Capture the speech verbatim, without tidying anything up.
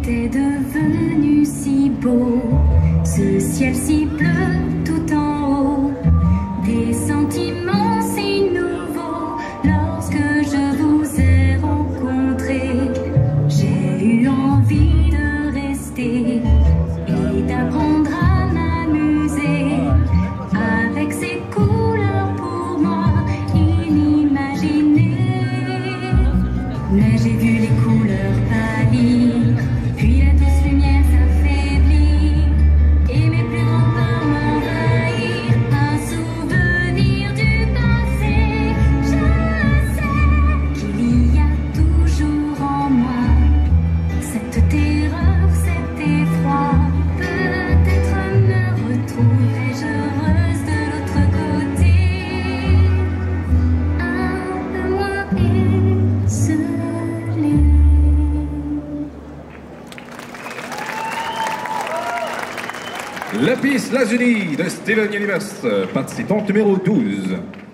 était devenu si beau, ce ciel si bleu tout en haut, des sentiments si nouveaux. Lorsque je vous ai rencontré, j'ai eu envie de rester et d'apprendre à m'amuser avec ces couleurs pour moi inimaginées. Mais j'ai vu les couleurs pâlir, puis la douce lumière s'affaiblir, et mes plus grands peurs m'envahirent. Un souvenir du passé, je sais qu'il y a toujours en moi cette terreur, cet effroi. Peut-être me retrouverai-je heureuse de l'autre côté, un peu moins isolée. La piste Las Unies de Steven Universe, participante numéro douze.